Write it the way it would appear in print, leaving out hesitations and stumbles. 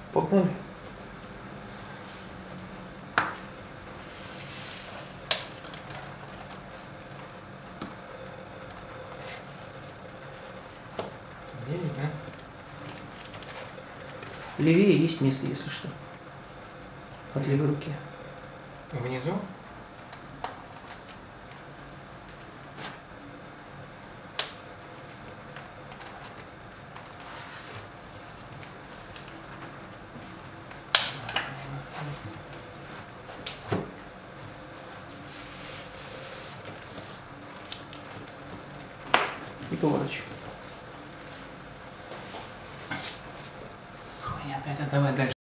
Погнали. Едет, да? Левее есть место, если что. От левой руки. Внизу? И поворачивай. Хуйня, это давай дальше.